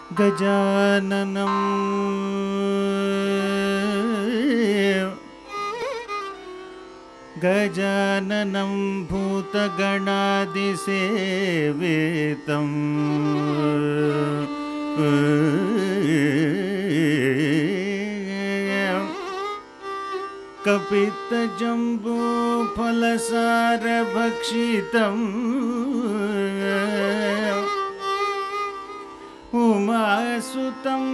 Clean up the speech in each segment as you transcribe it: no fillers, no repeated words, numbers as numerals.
गजाननं गजाननं भूतगणादिसेवितं कपित्तजम्बूफलसारभक्षितम् उमासुतं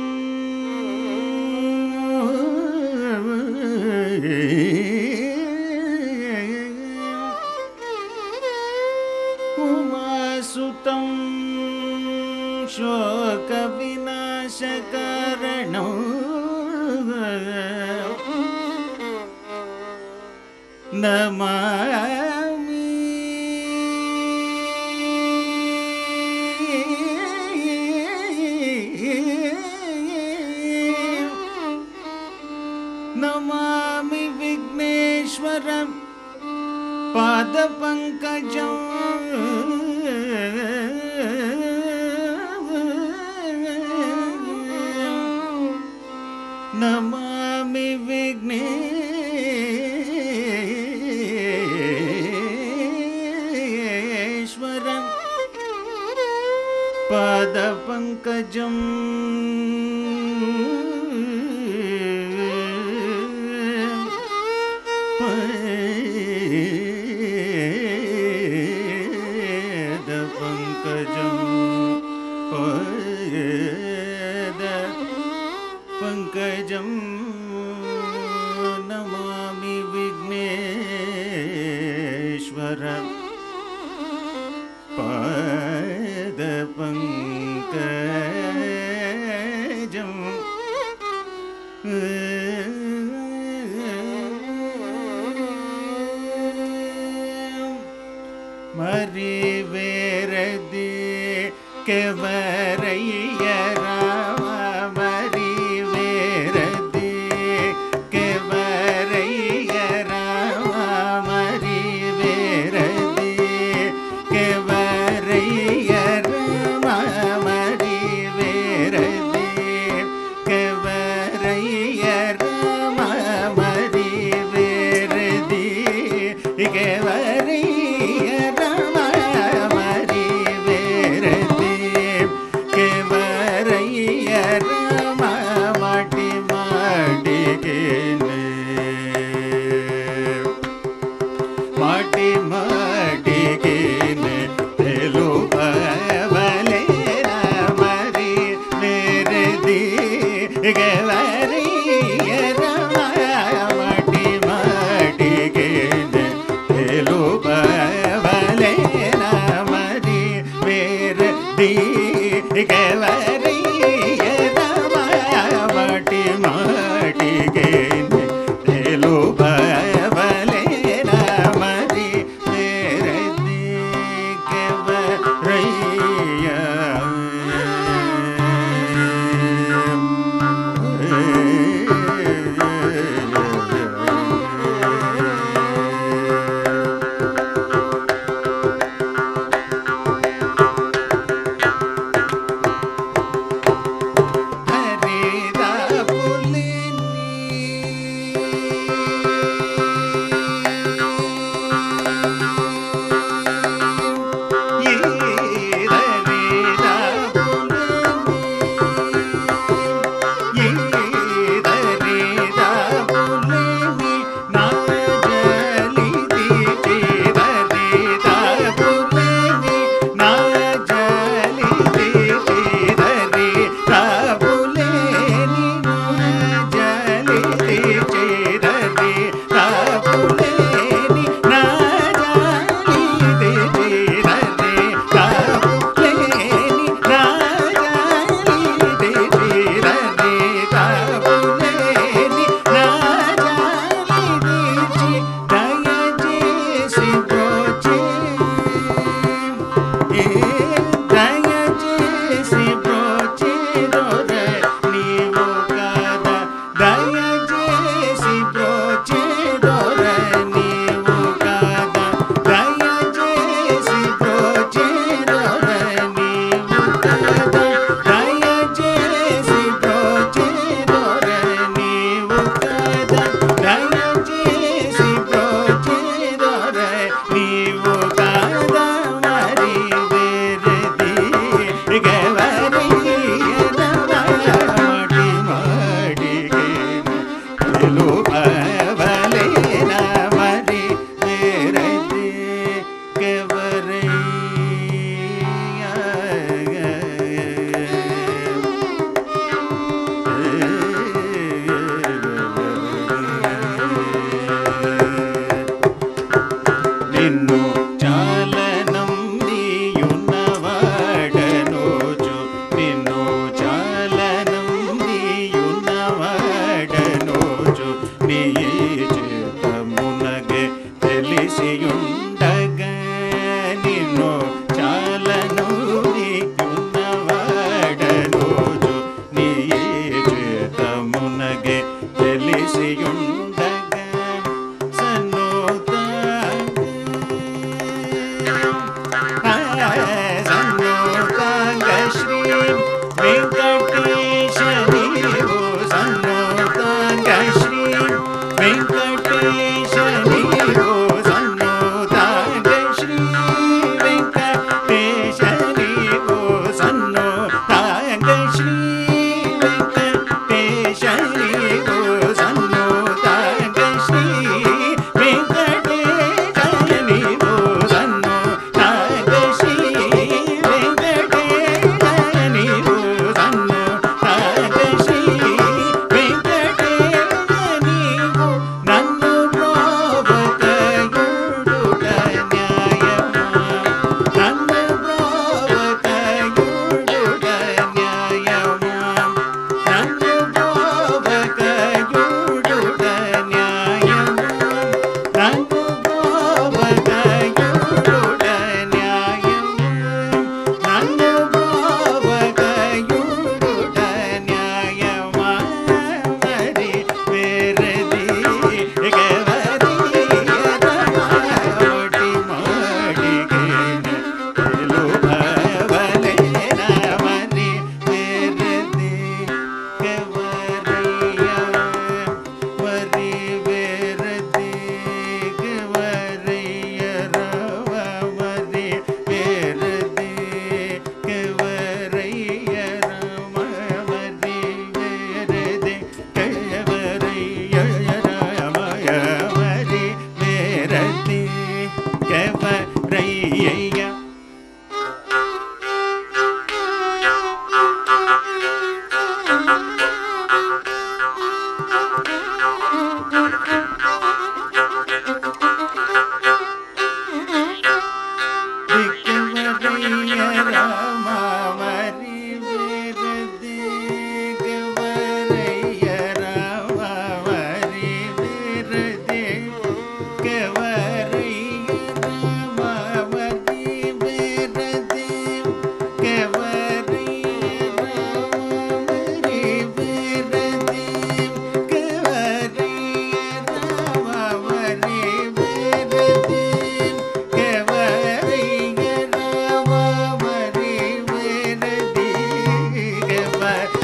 उमासुतं शोकविनाशकारणं नमामि नमामि विघ्नेश्वरं पादपङ्कजं नमामि विघ्नेश्वरं पादपङ्कजं पंकजं नमामि विघ्नेश्वरं पादपङ्कजं मरिवेरदि केवरय्य राम मरिवेरदि केवरय्य राम मरिवेरदि केवरय्य राम मरिवेरदि केवरय्य राम मरिवेरदि केवरय्य राम मरिवेरदि केवरय्य राम माटी माटिगेने माटी माटिगेने तेलु बवले मरी वेरदि केवरय्य राम माटी माटिगेने तेलु बवले मरी वेरदि केवरय्य राम माटी माटिगेने तेलु बवले मरी वेरदि केवरय्य हरिदा पुलिनी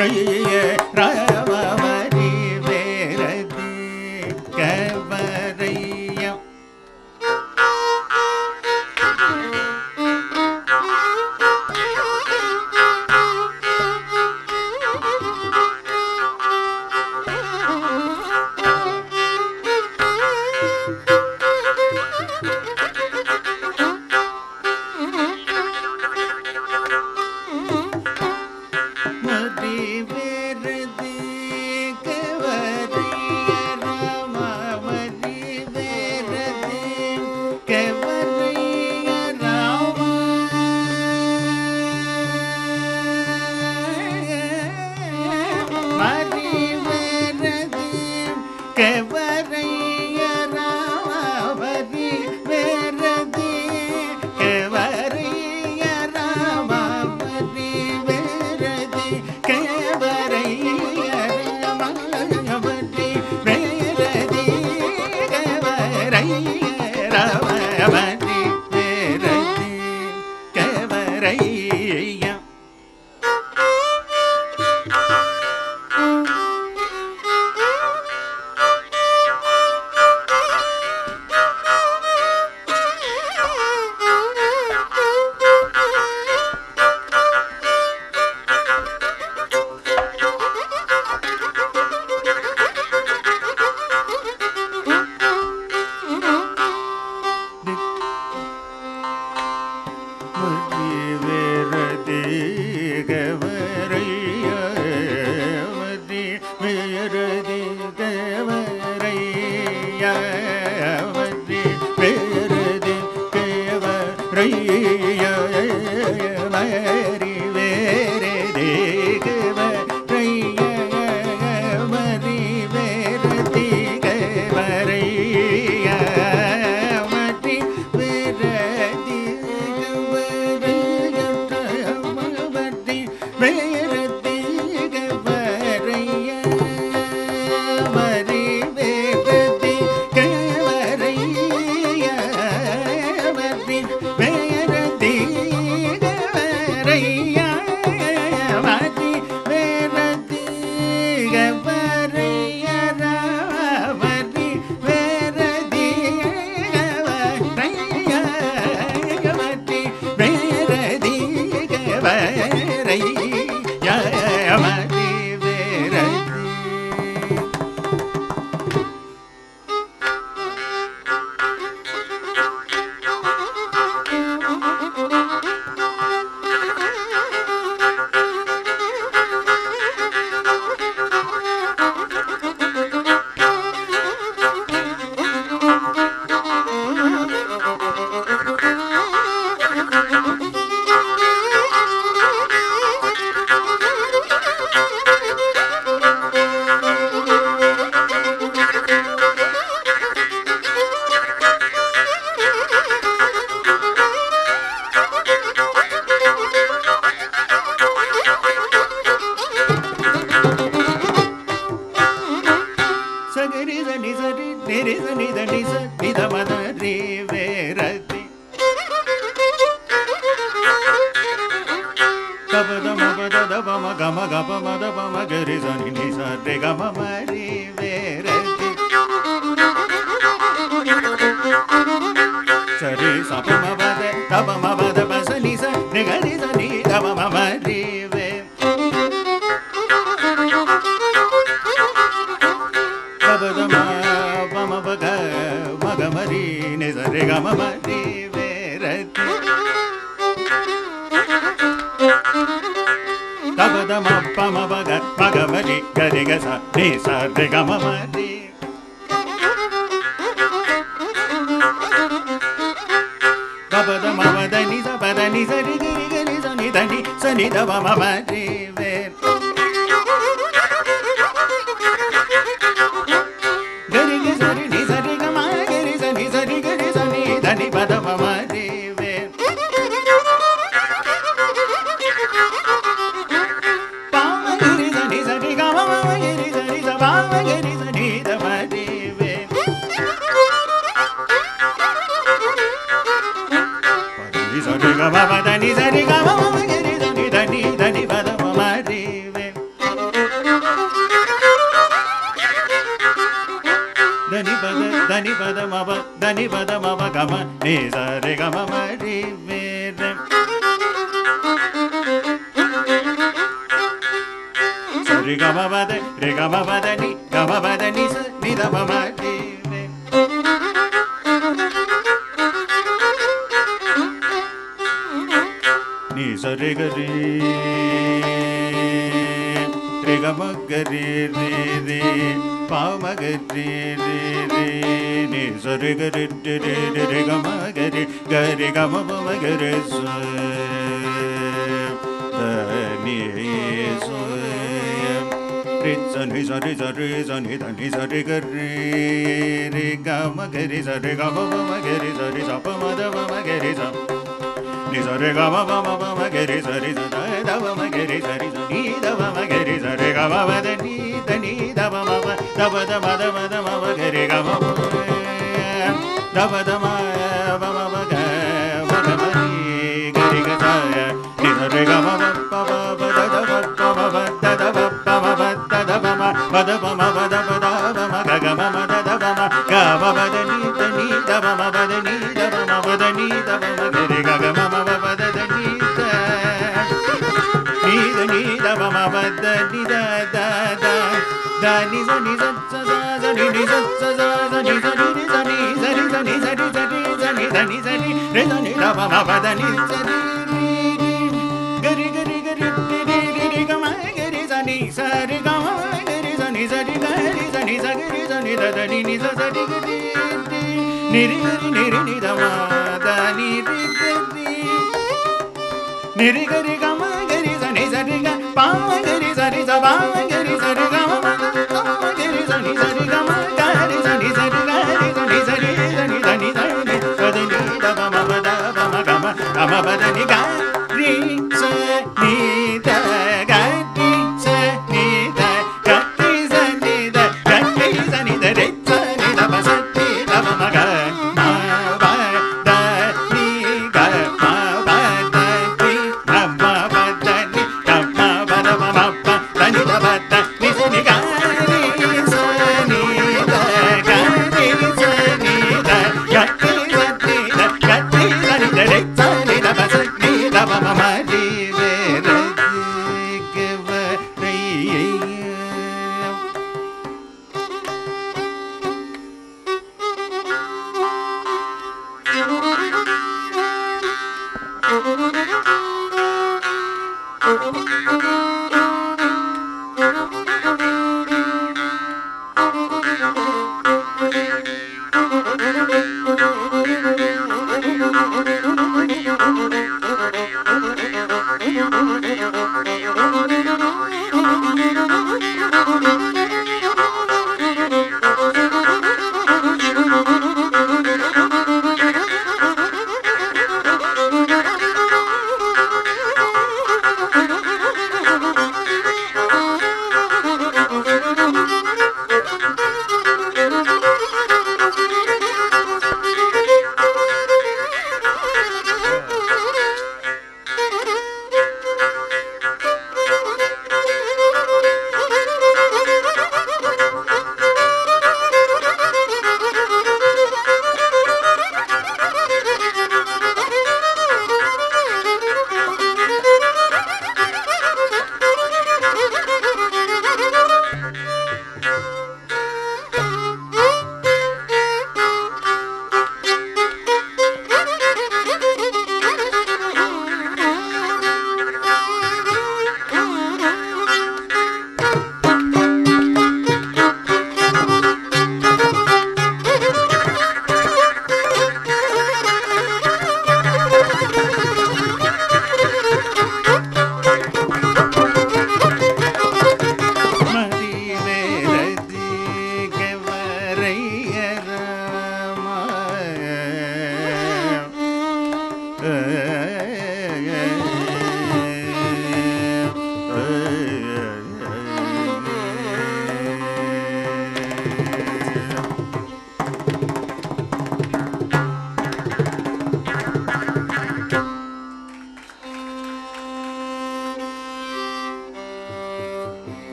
ரைய Ramree வேரதி கவரையம் Ni sa ni ga ma ma da ni sa ni ga ma ma ga ni sa ni da ni da ni ba da ma ma ri ve gama ni sa re gama ma ri ve re sa re gama ba de re gama ba de ni sa ni da ma ma ri ve ni sa re ga re re gama ga re re re pa ma ga re re re ni sa re ga re re re re gama ga re gama pa ma ga re sa da ni sa re sa ni sa re sa ni da ni sa re ga re gama ga re sa re gama pa ma ga re sa pa ma da pa ma ga re sa ni sa re ga ma ma ga re sa da ma ma ga re sa ni da ma ma ga re sa re ga ma da ni da ma ma da ma da ma ga re ga ma da ma ma ga ma ni ga re ga sa ni sa re ga ma pa da da ma da da ma da ma ga ma da da ma ga ma da ni da ma da ni da ma da ni da ma ga re ga ma ma da ni da ma da ni da da ni sa ni sa ni sa ni sa ni sa ni sa ni sa ni sa ni sa ni re sa ni da ma da ni sa ni ga re ga ma ga re sa ni sa re ga ma ga re sa ni sa ni sa ni da da ni sa sa ni ga re ni da ma da ni ni re ga re ga ma ga re sa ni ga pa ma ga re sa pa ma ga re sa ga ma ga re sa ni ga ma ga re sa ni ga re sa ni da ni da ni da ma da ma ga ma ba da ni ga re sa ni da ga re sa ni da ga re sa ni da ga re sa ni da re sa ni da ba sa ni da ma ga ma ba da ni ga ma ba da ni ga ma ba da ni ga ma ba da ma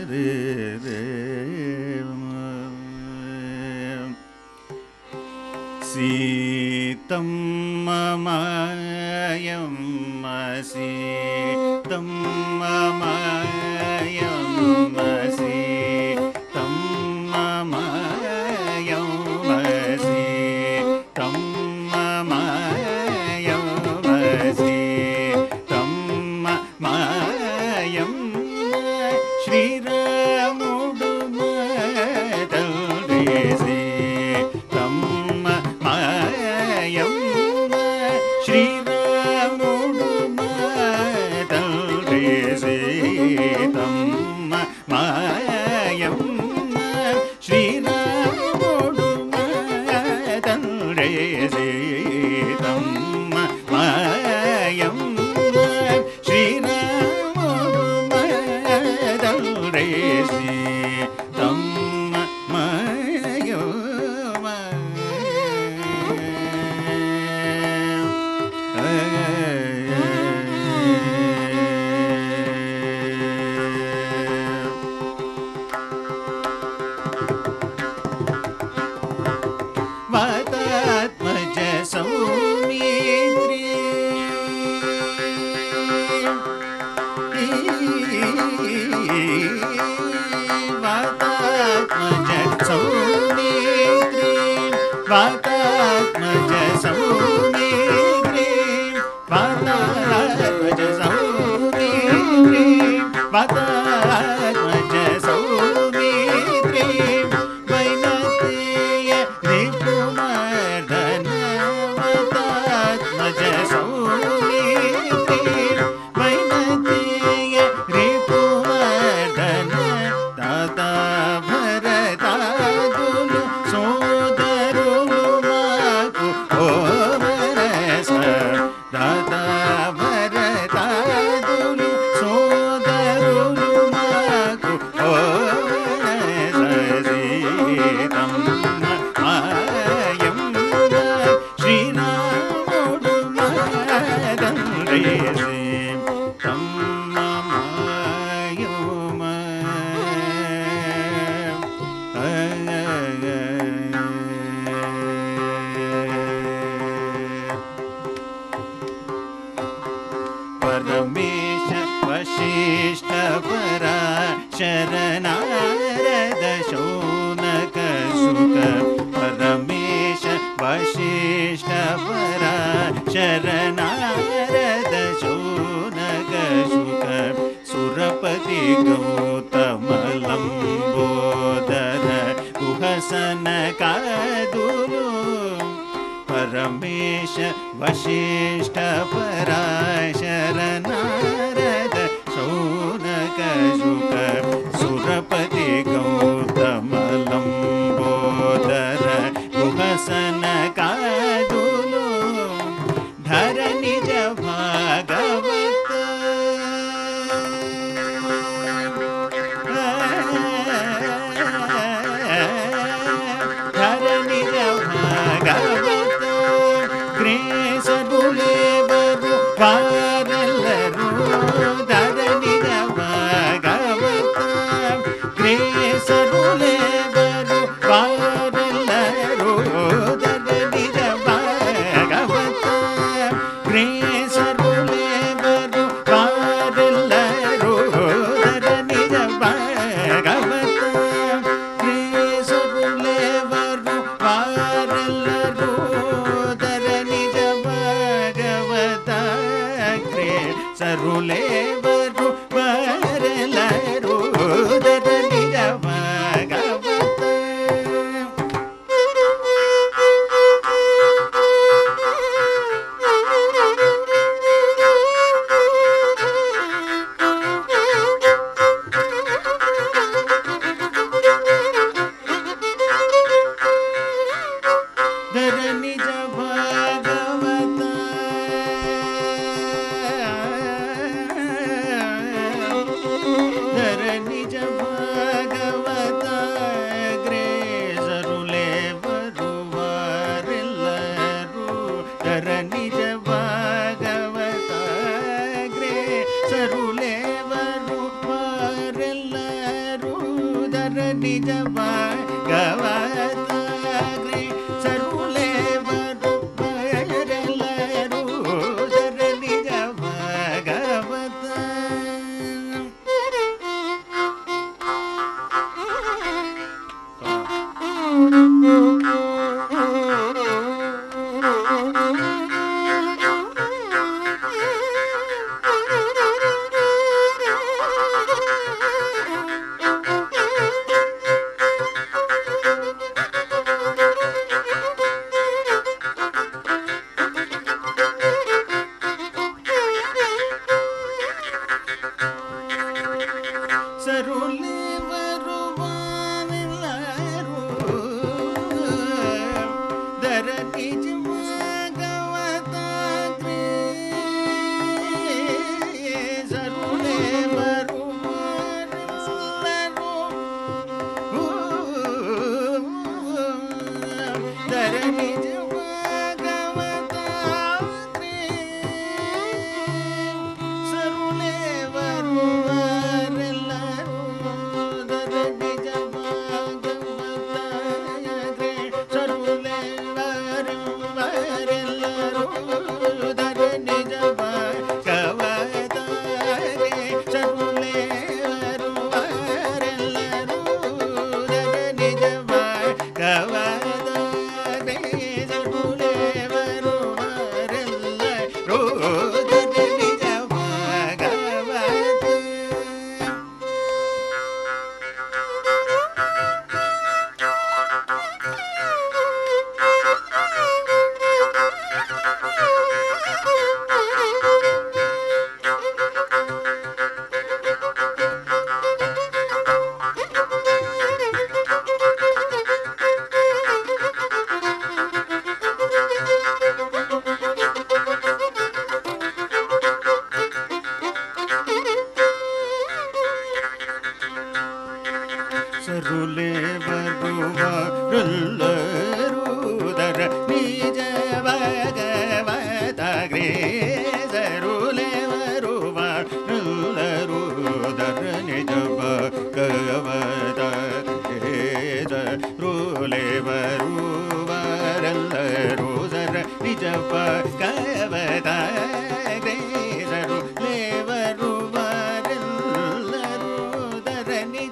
Seethamma మాయమ్మ సీతమ్మ మాయమ్మ సీతమ్మ మాయమ్మ సీతమ్మ మాయమ్మ సీతమ్మ మాయమ్మ శ్రీరాముడు మాతల్లి సీతమ్మ మాయమ్మ శ్రీరాముడు మాతల్లి సీతమ్మ మాయమ్మ శ్రీరాముడు మాతల్లి సీతమ్మ మాయమ్మ శ్రీరాముడు మాతల్లి సీతమ్మ మాయమ్మ వాతాత్మజ సౌమిత్రి వాతాత్మజ సౌమిత్రి వాతాత్మజ సౌమిత్రి వాతాత్మజ సౌమిత్రి వాతాత్మజ సౌమిత్రి వైనతేయ రిపుమర్దన వాతాత్మజ సౌమిత్రి వైనతేయ రిపుమర్దన దాతా భరతాదులు సోదరులు మాకు ఓ మనస దాతా భరతాదులు సోదరులు మాకు ఓ మనస సీతమ్మ మాయమ్మ శ్రీరాముడు మాతల్లి సీతమ్మ మాయమ్మ పరమేశ వశిష్ఠ పరా శరణారద శౌనక సుత పరమేశ వశిష్ఠ పరా శరణారద శౌనక సుత సురపతి గౌతమలంబోదర కుహసన కాదులు పరమేశ వశిష్ఠ పరా శరణారద శౌనక సుత సురపతి గౌతమలంబోదర కుహసన కాదులు ధరణిజ భాగవత ధరణిజ భాగవత గ్రేస ನಿಜ ಭಾಗವತಾಗ್ರಿ ಸರುಲೆ ಬರು ಬರೆಲ್ಲರೂ ದರ ನಿಜ ಭಾಗವತ ಸರುಲೆ ಬರುವನೆಲ್ಲರೂ ದರ ನಿಜ ಭಾಗವತಾಗ್ರಿ ಸರುಲೆ ಬರುವನೆಲ್ಲರೂ ದರ ನಿಜ ಭಾಗವತಾಗ್ರಿ ಸರುಲೆ ಬರುವರೆಲ್ಲರೂ ದರ ನಿಜ ಭಾಗವತಾಗ್ರಿ ಸರುಲೆ ಬರುವರೆಲ್ಲರೂ ದರ ನಿಜ ಭಾಗವತಾಗ್ರಿ ಸರುಲೆ ಬರುವರೆಲ್ಲರೂ ದರ ನಿಜ ಭಾಗವತಾಗ್ರಿ ಸರುಲೆ ಬರುವರೆಲ್ಲರೂ ದರ ನಿಜ ಭಾಗವತ ಸರುಲೆ ಬರುವರೆಲ್ಲರೂ ದರ ನಿಜ ಭಾಗವತಾಗ್ರಿ ಸರುಲೆ ಬರುವರೆಲ್ಲರೂ ದರ ನಿಜ ಭಾಗವತಾಗ್ರಿ ಸರುಲೆ ಬರುವರೆಲ್ಲರೂ ದರ ನಿಜ ಭಾಗವತಾಗ್ರಿ ಸರುಲೆ ಬರುವರೆಲ್ಲರೂ ದರ ನಿಜ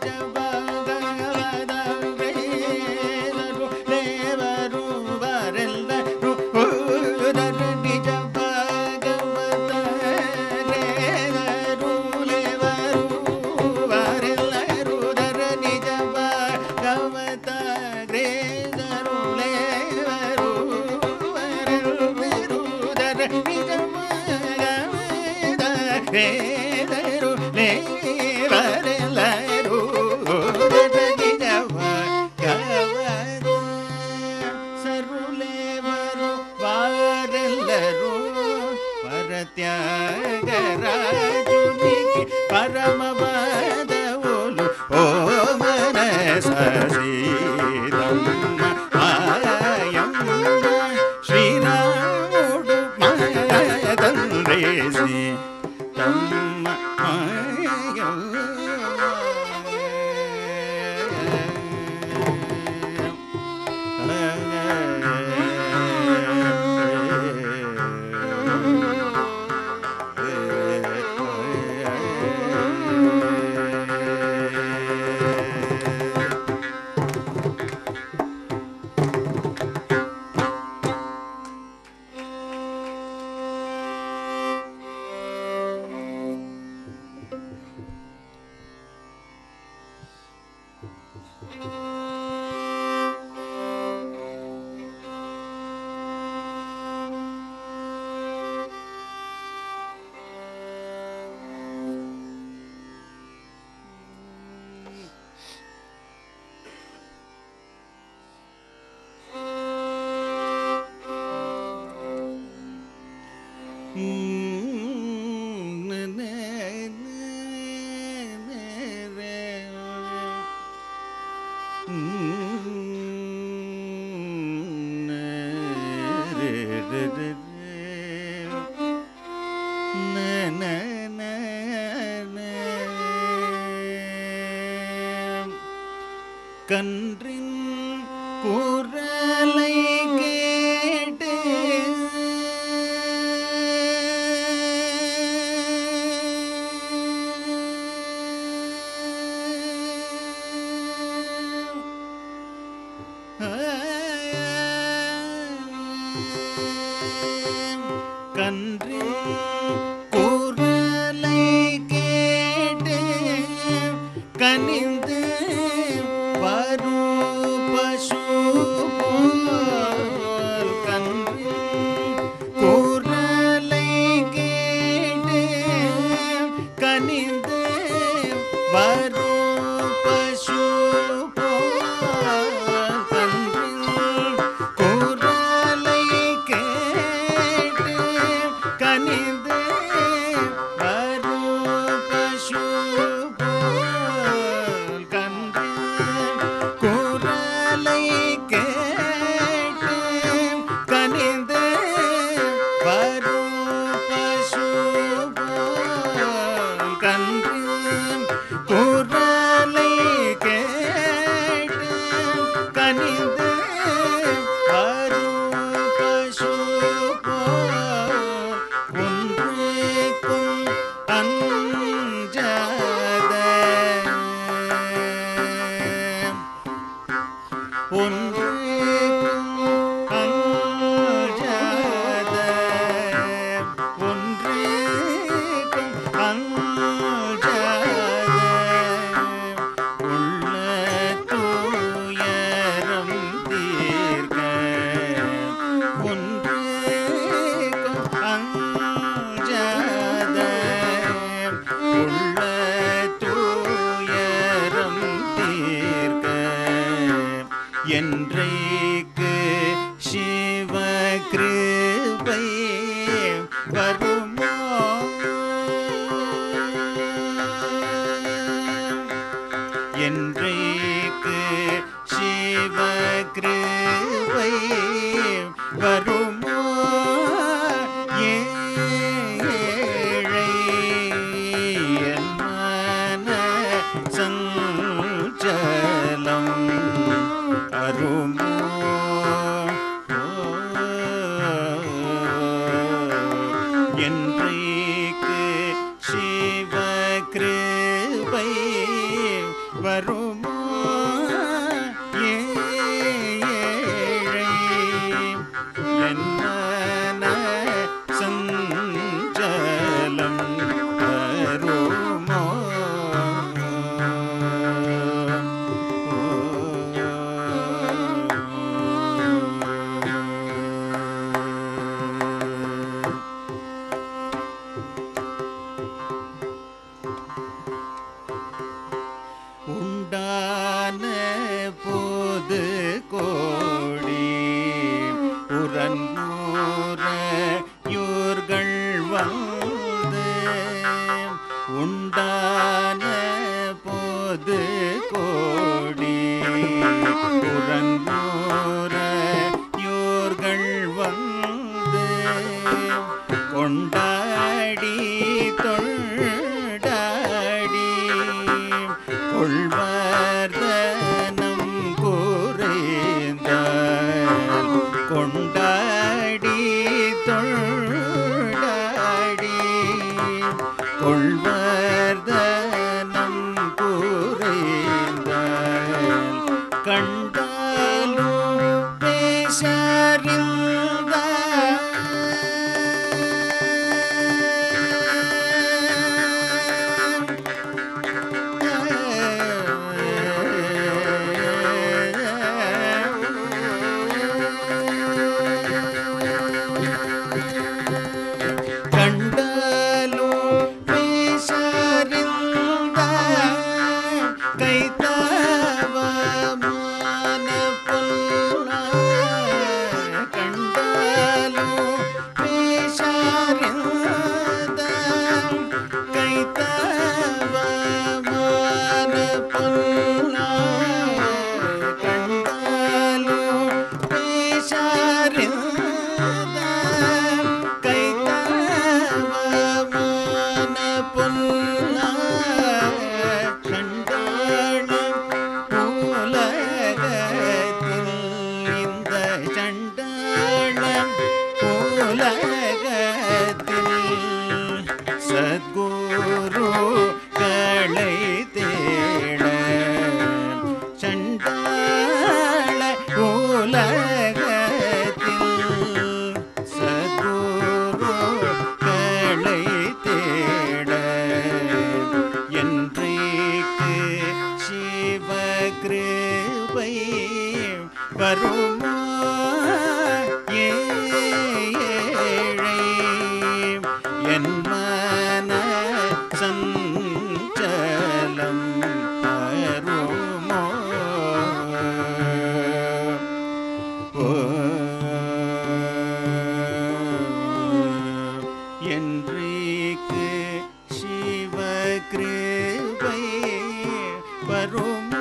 ತ್ಯಾಗರಾಜುನಿಗೆ ಪರಮವಾದವುಲು ಓ ಮನಸ ಶ್ರೀರಮ್ಮ ಮಾಯಮ್ಮ ಶ್ರೀರಾಮುಡು ಮಾಯದಂದ್ರೇಸಿ ತಮ್ಮ கன்றின் குரலை கேட்டு கன்றின் குரலை கேட்டு கனிந்து வரும் பசு போல் கன்றின் குரலை கேட்டு கனிந்து வரும் பசு போல் கன்றின் குரலை கேட்டு கனிந்து வரும் பசு போல் கன்றின் குரலை கேட்டு கனிந்து வரும் பசு போல் கன்றின் குரலை கேட்டு கனிந்து வரும் பசு போல் ஒன்றுக்கும் அஞ்சாத ஒன்றுக்கும் அஞ்சாத ஒன்றுக்கும் அஞ்சாத உள்ள துயரம் தீர்க்க ஒன்றுக்கும் அஞ்சாத உள்ள துயரம் தீர்க்க என்றைக்கு சிவ கிருபை வருமோ என்றைக்கு சிவ கிருபை வருமோ ஏழை என் மன சஞ்சலம் அருமோ என்றைக்கு சிவ கிருபை வருமோ ஏழை என் மன சஞ்சலம் அருமோ உண்டான போது கோடி உரன்னூரையூர்கள் வந்து உண்டான போது கோடி உரன்னூரையூர்கள் வந்து கொண்டாடி தொண்டாடி கொள்வர்தனம் குறைந்தால் கொண்டாடி தொண்டாடி கொள்வர்தனம் குறைந்தால் கண்டாலும் பொன்னா கண்டாள வருமா ஏழை என் மன சஞ்சலம் வருமோ என்றைக்கு சிவகிருபை வருமோ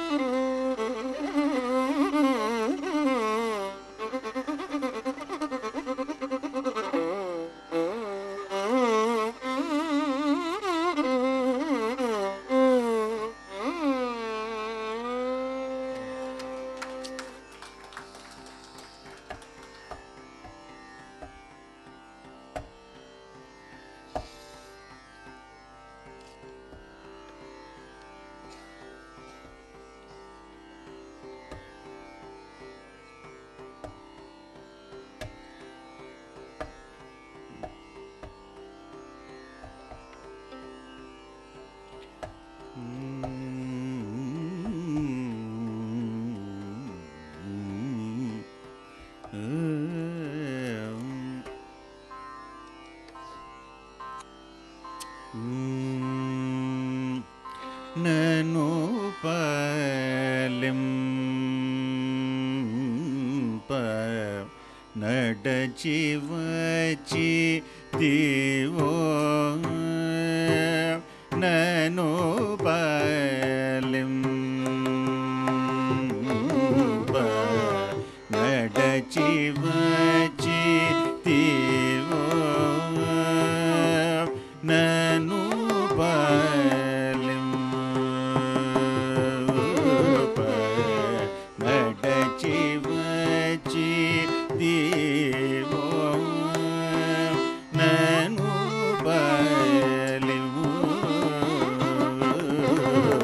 నను పాలింప నడచి వచ్చి దివో నను పాలింప నడచి వచ్చి దివో నను నడచి వచ్చి దేవో నను బలివు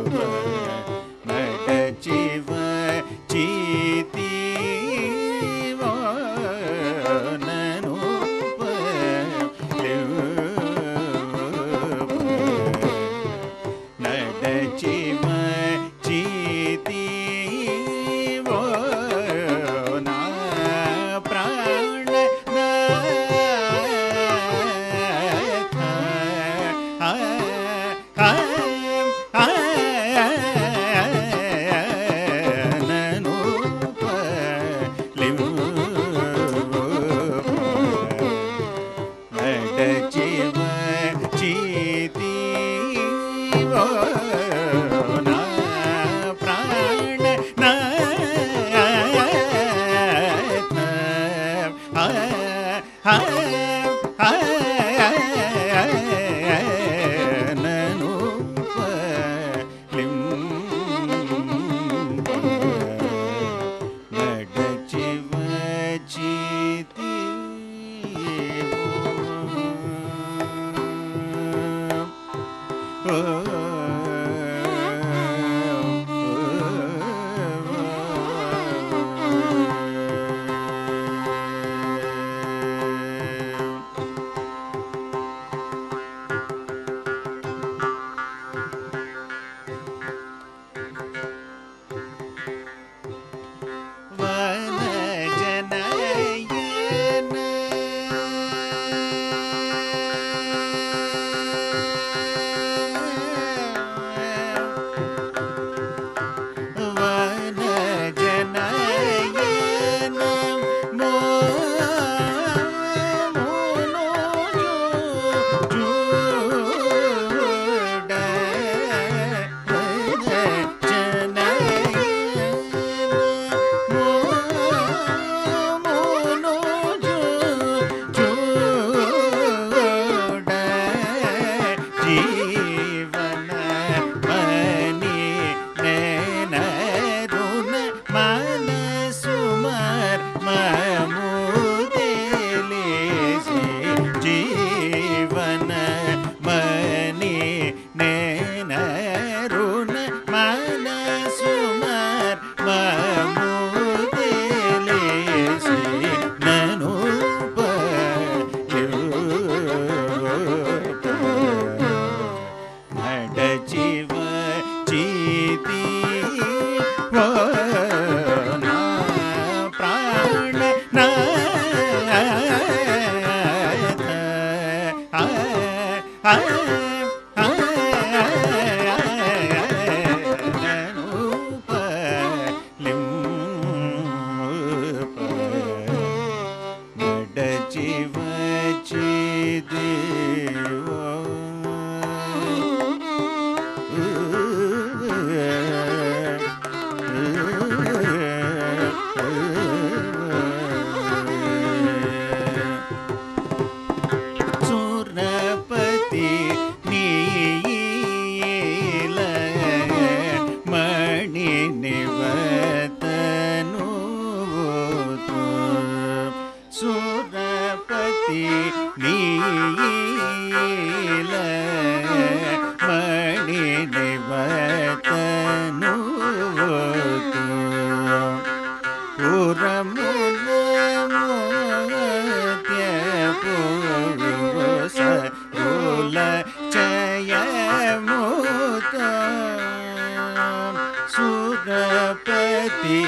ಸುರಪತಿ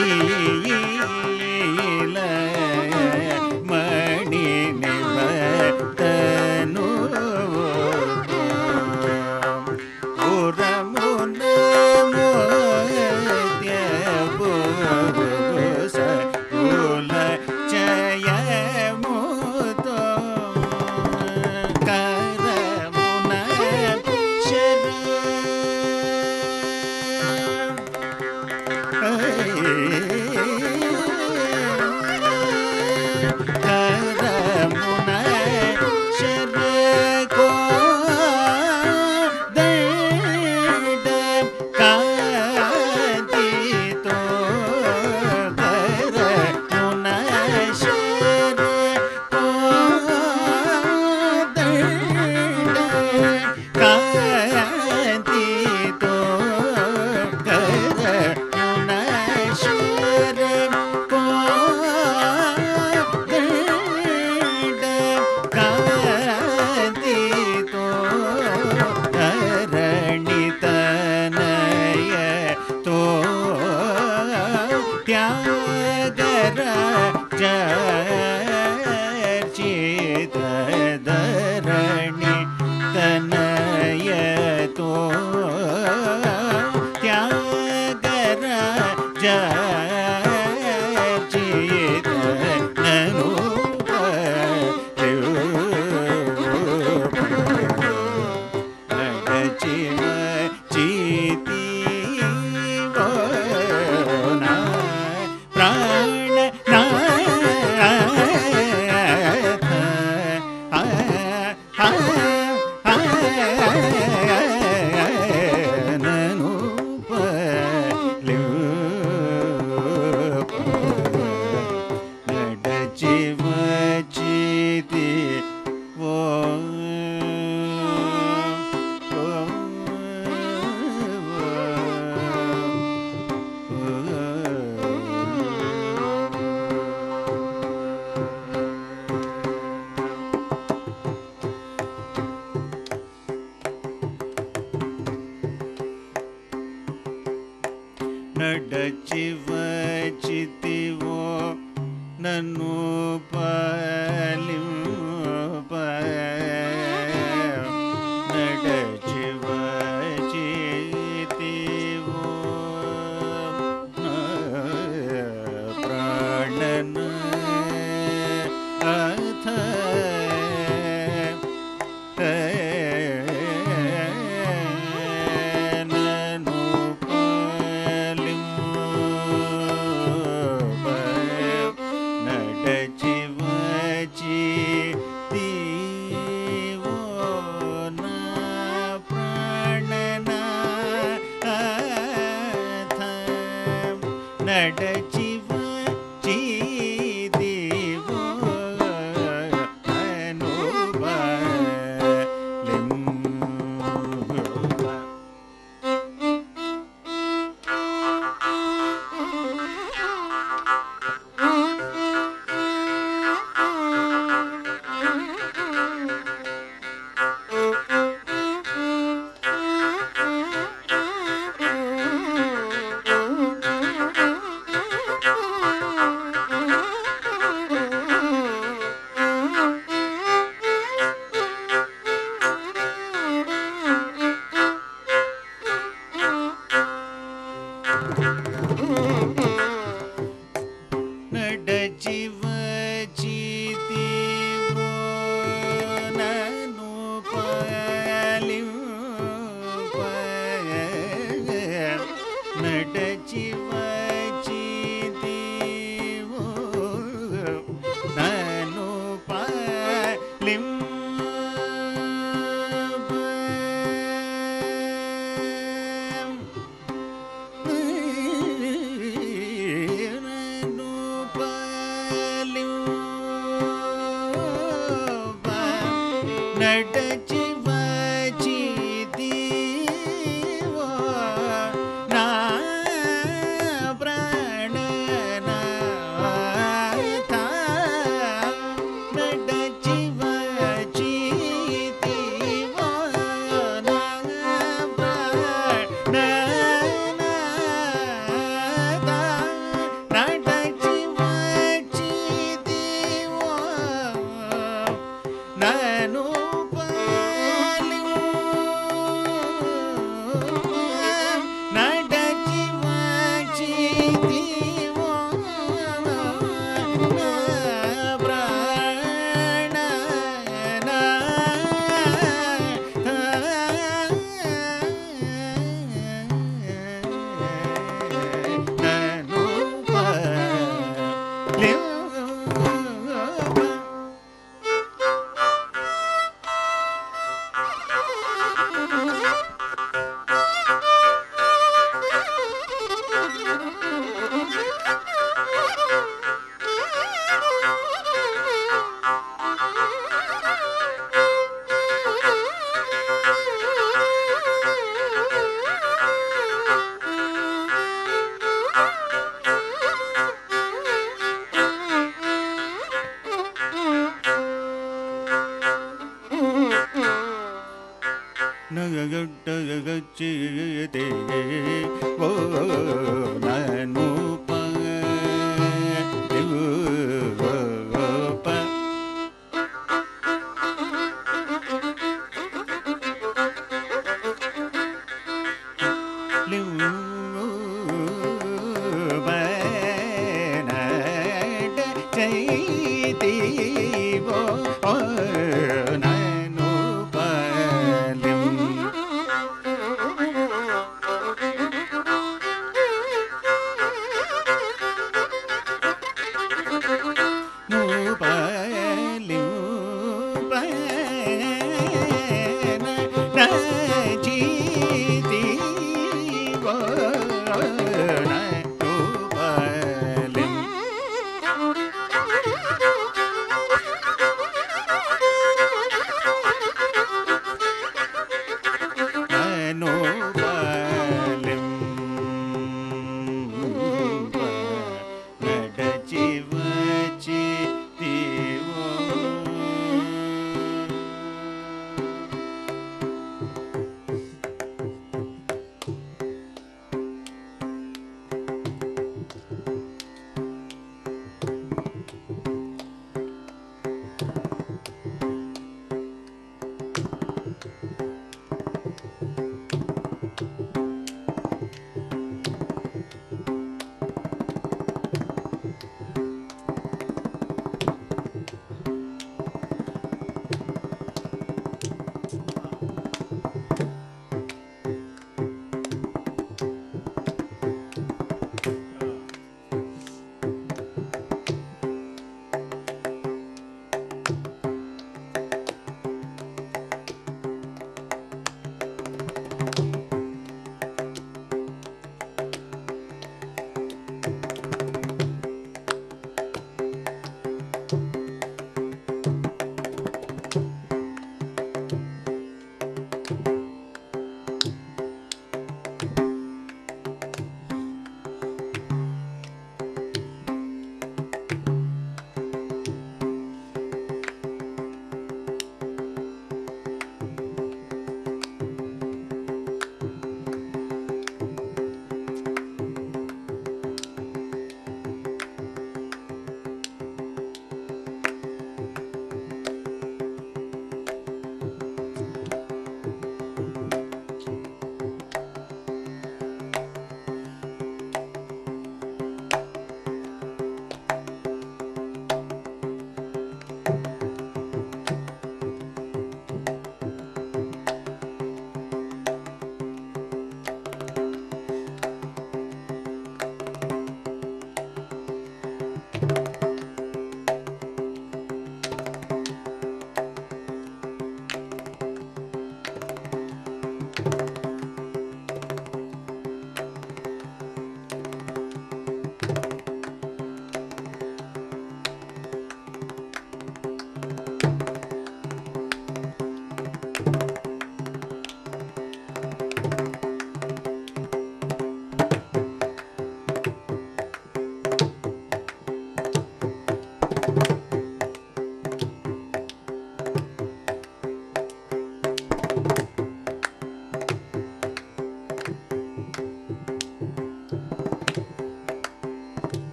ನೀಲ ಮಣಿ ನಿವತನು ಪುರಮುನ ಮೋದ್ಯ ಬುಸ ಕುಲ ಜಯ ಮುತೋ ಕರಮುನ ಶರ ಕರಮುನ ಶರ ಕೋ ದಂಡ ಕಾಂತಿ ತೋ ಕರಮುನ ಶರ ಕೋ ದಂಡ ಕಾಂತಿ ತೋ ಕರಮುನ ಶರ ಕೋ ದಂಡ ಕಾಂತಿ ತೋ ಧರಣಿತನಯ ತೋ ತ್ಯಾಗರ ಚರ್ಚಿತ ಧರಣಿ ತನಯ ತೋ ತ್ಯಾಗರ ಚರ್ಚಿತ ನನು ನಡಚಿವ ಚೀತಿ ಪ್ರಾಣ ನನು ನಡಚಿವ ಚೀತಿ ನಡಚಿವ ಚಿತಿವೋ ನನ್ನು ಪಾಲಿಂಪ ನಡಚಿವ ಚಿತಿವೋ ಪ್ರಾಣನ ಅಥ ನನು ಪಾಲಿಂಪ ನಡಚಿವ ಚಿತಿವೋ ನ ಪ್ರಾಣನ ಅಥ ನಡಚಿವ ಚಿತಿವೋ ಅನುಬಲಿಂಪ ನಡಚಿವ ಚಿತಿವೋ ನನು ಪಾಲಿಂಪ ನಡಚಿವ ಚಿತಿವೋ ನನು ಪಾಲಿಂಪ ನಡಚಿವ ಚಿತಿವೋ ನಾ ಪ್ರಾಣನ ಅಥ ನಡಚಿವ ಚಿತಿವೋ ನಾ ಪ್ರಾಣನ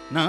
na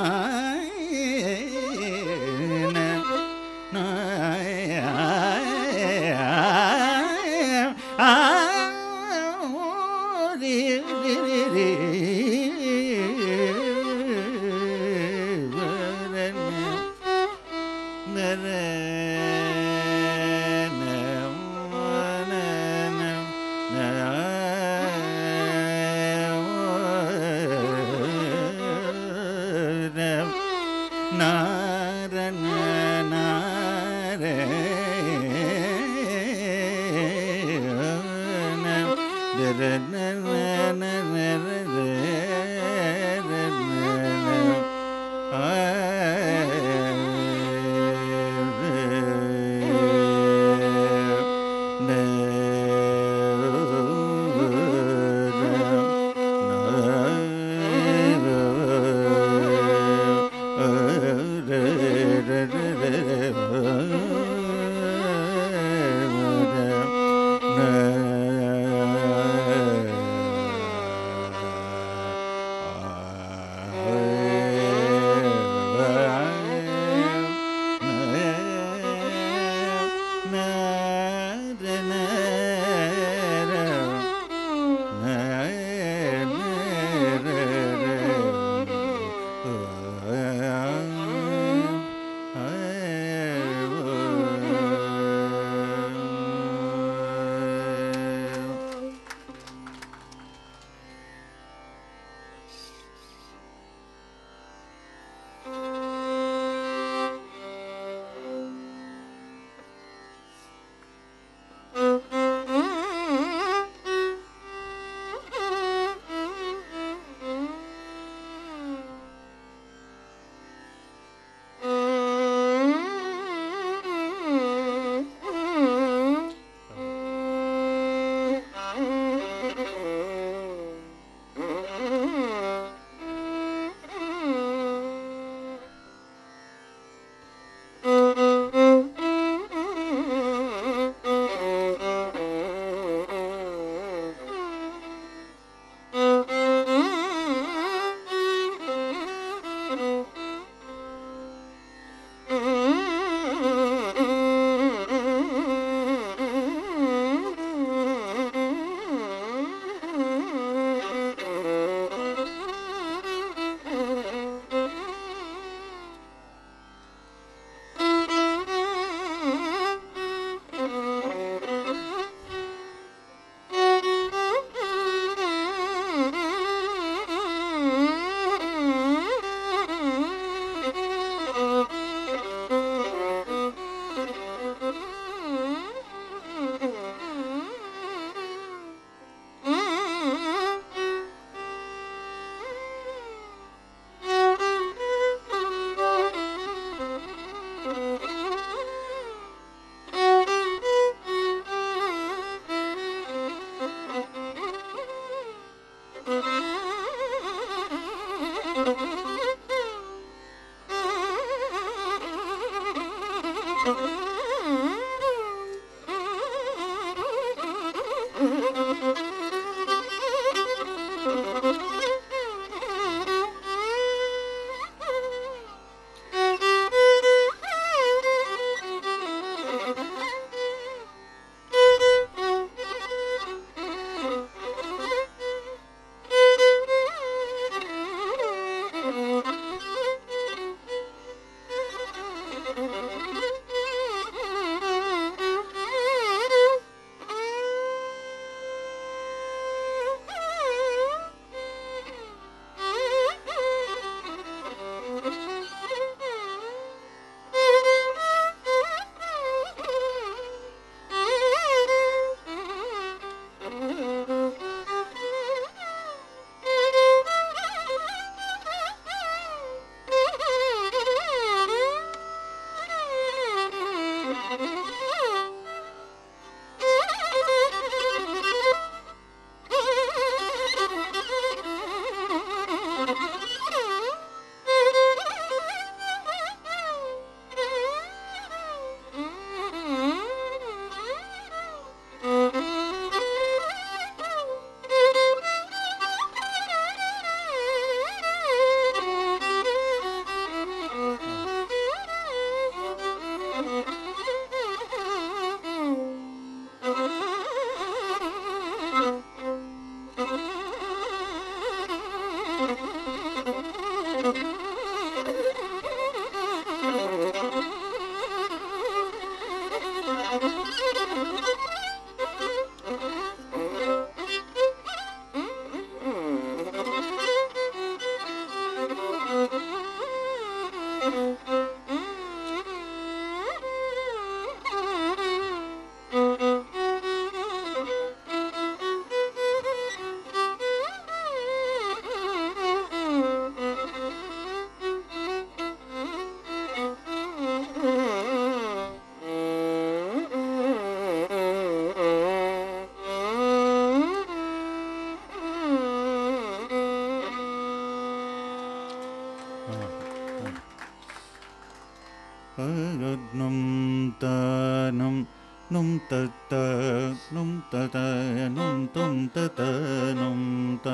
tata num tum tata num ta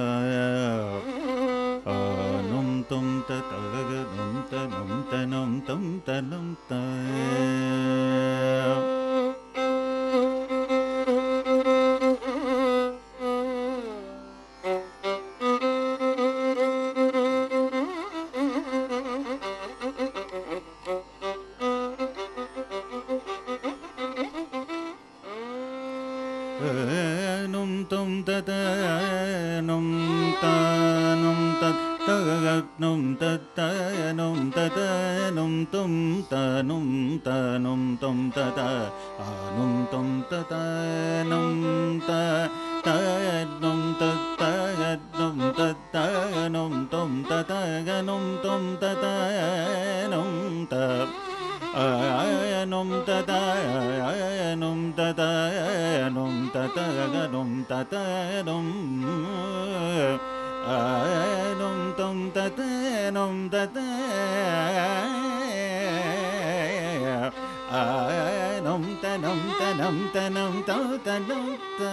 num tum tata num ta num ta num tum ta num ta num tum ta ta num ta num ta ta num ta ta num ta ta num tum ta num ta num tum ta ta num tum ta ta num ta ta num ta ta num ta ta num tum ta ta num tum ta ta num ta num ta ta num ta ta num ta ta num ta ta num num tum ta ta num ta ta num ta num ta num ta num ta ta num ta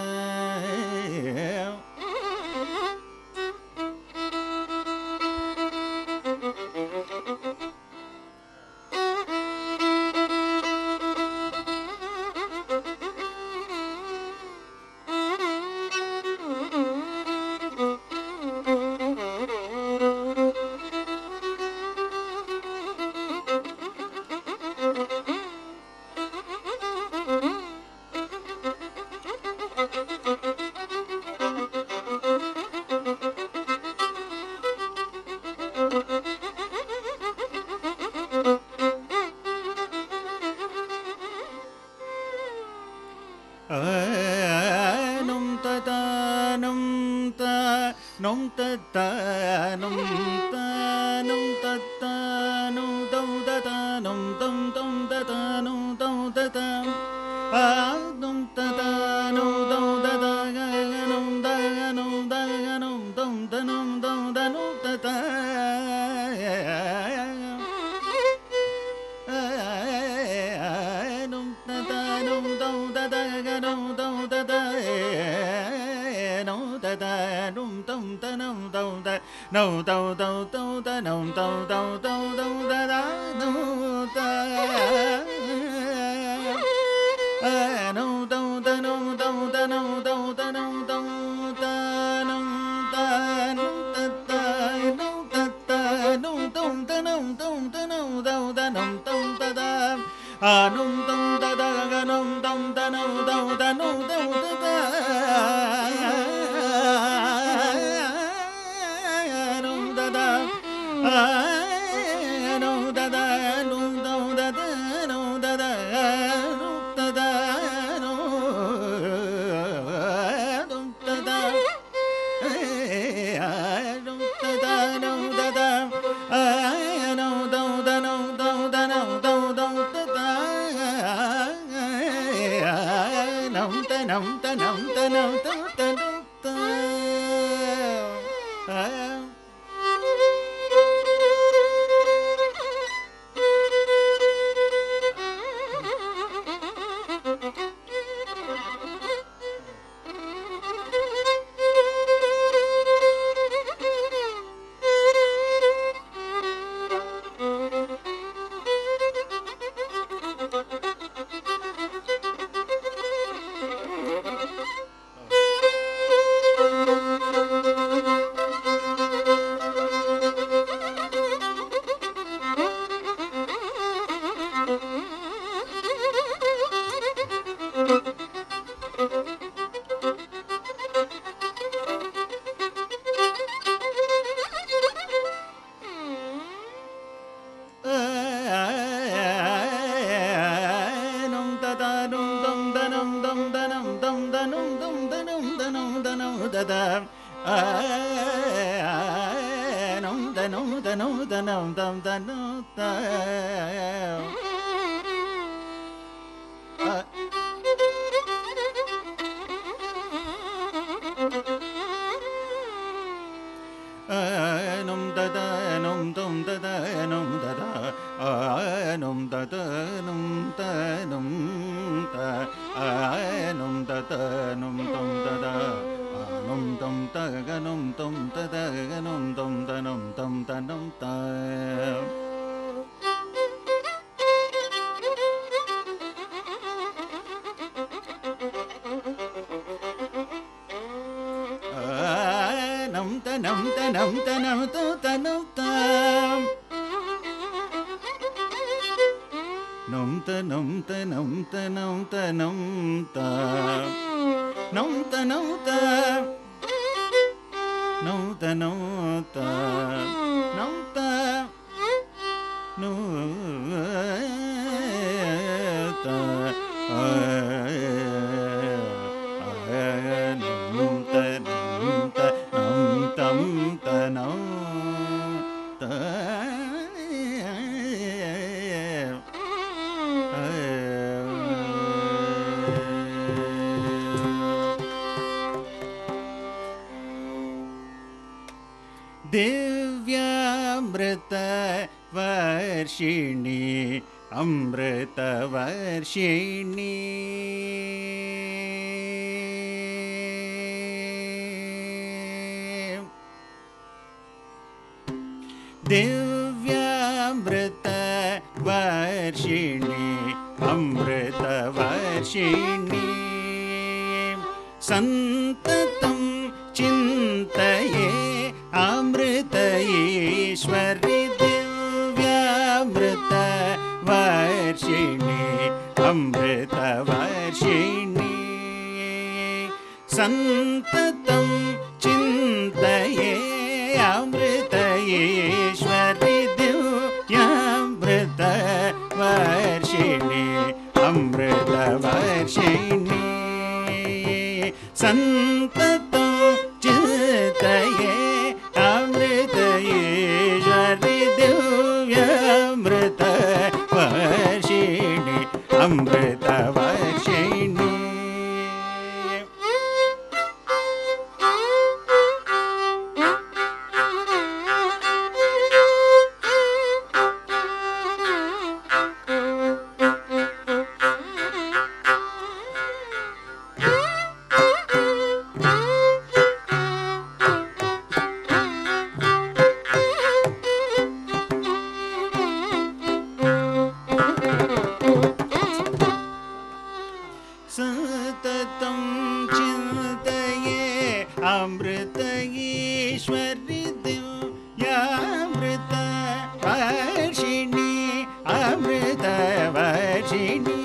num ta ta num ta num ta ta num ta num ta ta num tum ta ta num tum tum ta ta num tum ta ta num ta ta num tum ta ta num ta num ta num tum ta num tum ta num ta ta num ta ta num tum ta ta num tum ta ta num ta ta num tum ta num tum ta num tum tum tum ta num tum tum tum tum ta ta num ta num tum ta num tum ta num tum ta num tum ta num ta num ta ta num ta ta num tum ta num tum ta num tum ta num tum ta ta num tum ta ta num tum ta num tum ta num tum ta ta num ta ta num ta ta num tum ta ta num ta ta num ta ta num ta ta num ta ta num ta ta num tum ta num tum ta num tum tum ta ta num ta num ta num ta num tum ta num ta num ತಗನಂ ತಂ ತದ ನುಂ ತಂ ತಗನಂ ತಂ ತದಗನಂ ತಂ ತನಂ ತಂ ತನಂ ತ nam ta nam ta nam ta ta nam ta nam ta nam ta nam ta nam ta nam ta nam ta nam ta nam ta nam ta nam ta no ta दिव्यामृत Varshini अमृत वर्षिणी दिव्यामृत वर्षिणी अमृत वर्षिणी संततं चिन्तये अमृत ईश्वरि दिव्यामृत वर्षिणी अमृत वर्षिणी संततं चिन्तये अमृत ईश्वरि दिव्यामृत वर्षिणी अमृत वर्षिणी संततं चिन्तये अमृत ईश्वरि दिव्यामृत वर्षिणी अमृत वर्षिणी सततं चिन्तये अमृत ईश्वरि दिव्यामृत वर्षिणी अमृत वर्षिणी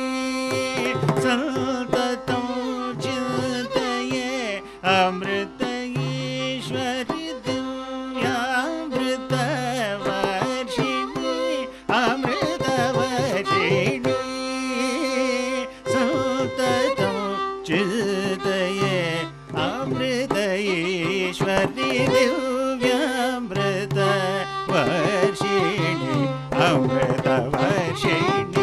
सततं चिन्तये अमृत ईश्वरि दिव्यामृत वर्षिणी अमृत वर्षिणी चिन्तये अमृत ईश्वरि दिव्यामृत वर्षिणी अमृत वर्षिणी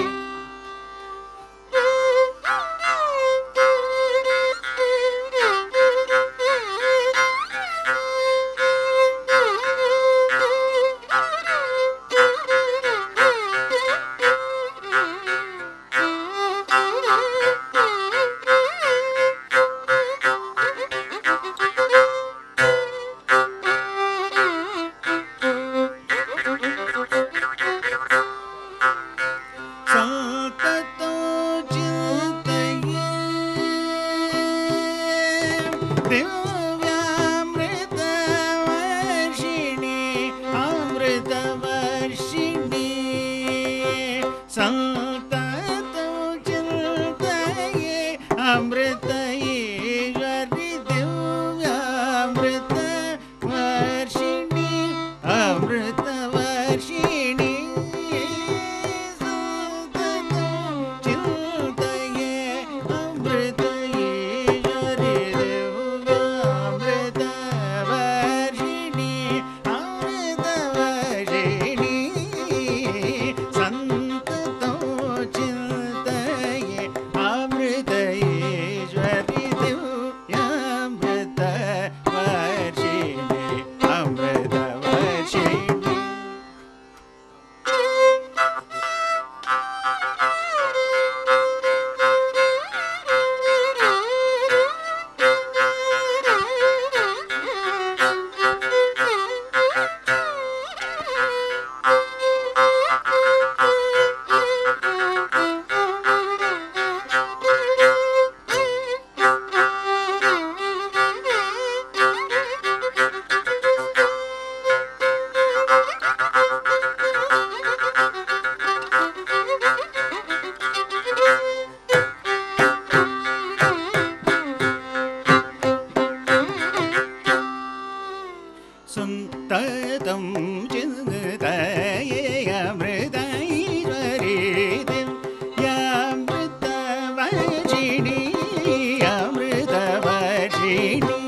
दिव्यामृत वर्षिणी अमृत वर्षिणी संततं चिन्तये अमृत ईश्वरि दिव्यामृत वर्षिणी अमृत वर्षिणी संततं चिन्तये अमृत ईश्वरि दिव्यामृत सन्ततं चिन्तये अमृतैश्वरी दिव्यामृतवर्षिणी अमृतवर्षिणी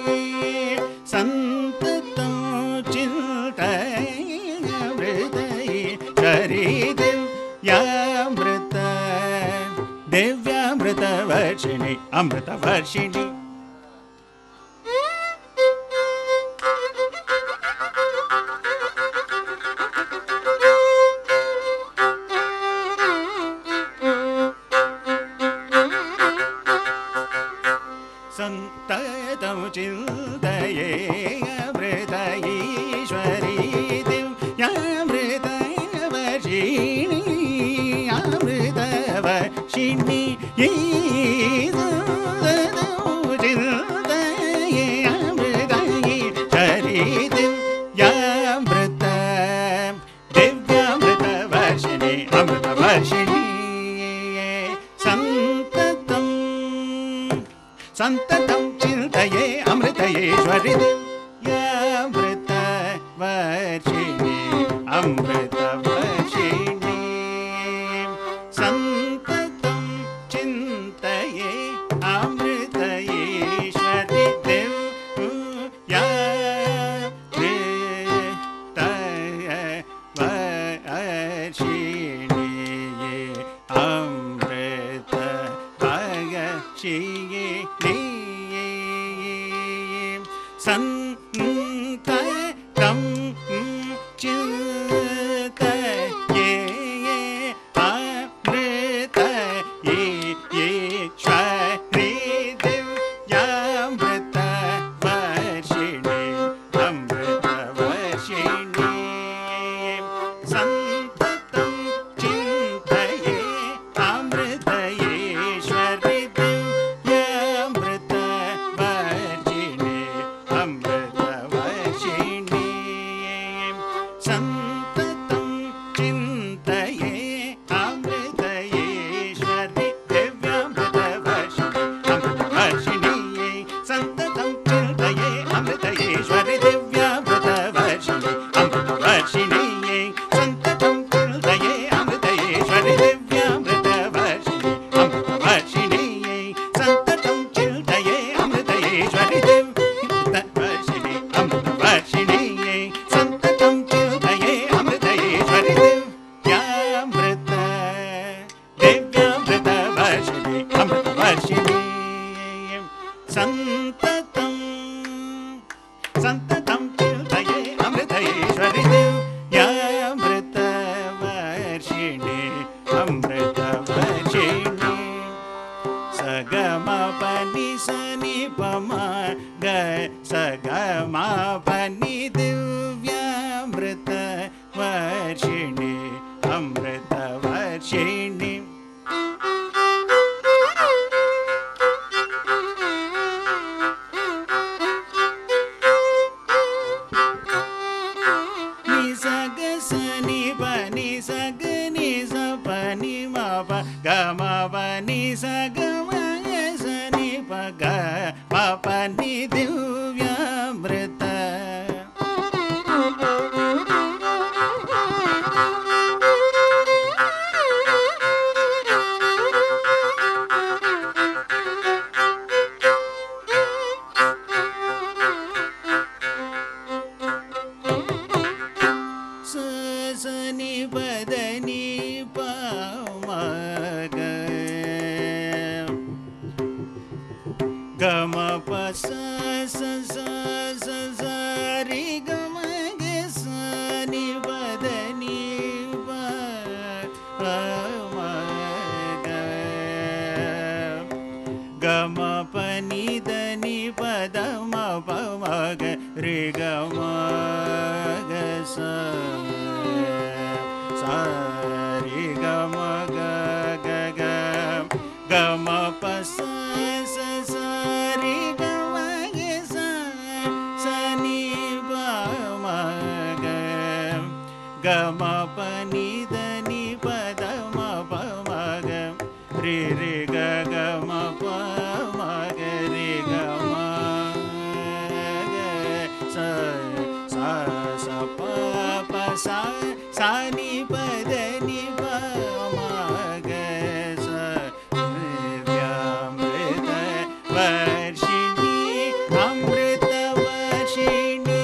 सन्ततं चिन्तये अमृतैश्वरी दिव्यामृतवर्षिणी अमृतवर्षिणी सन्ततं चिन्तये अमृतैश्वरी दिव्यामृतवर्षिणी अमृतवर्षिणी चिन्तये अमृतैश्वरी दिव्यामृतवर्षिणी अमृतवर्षिणी सन्ततं चिन्तये अमृतैश्वरी दिव्यामृतवर्षिणी अमृतवर्षिणी सन्ततं चिन्तये अमृतैश्वरी दिव्यामृतवर्षिणी अमृतवर्षिणी सन्ततं चिन्तये अमृतैश्वरी दिव्यामृतवर्षिणी अमृतवर्षिणी सन्ततं चिन्तये अमृतैश्वरी दिव्यामृतवर्षिणी अमृतवर्षिणी सन्ततं चिन्तये अमृतैश्वरी दिव्यामृतवर्षिणी अमृतवर्षिणी सन्ततं चिन्तये अमृतैश्वरी दिव्यामृतवर्षिणी अमृतवर्षिणी सन्ततं चिन्तये अमृतैश्वरी दिव्यामृतवर्षिणी अमृतवर्षिणी सन्ततं चिन्तये अमृतैश्वरी दिव्यामृतवर्षिणी अमृतवर्षिणी सन्ततं चिन्तये अमृतैश्वरी दिव्यामृतवर्षिणी अमृतवर्षिणी सगमपनि सनि पमा ग सगमपनि दिव्यामृतवर्षिणी अमृतवर्षिणी सनि पनि सगनि सपनि मप गमपनि सगम सनि पग मपनि दिव्यामृत सनि पदनि पमग गम पस रि गम ग सनि पदनि पमग गम पनि दनि पदम पमग रि गम ग रि गम ग ग ग गम पस रि गम ग सनि पम ग गम पनि दनि पदम पम ग रि रि ग गम पम ग रि गम ग स प अमृतवर्षिणी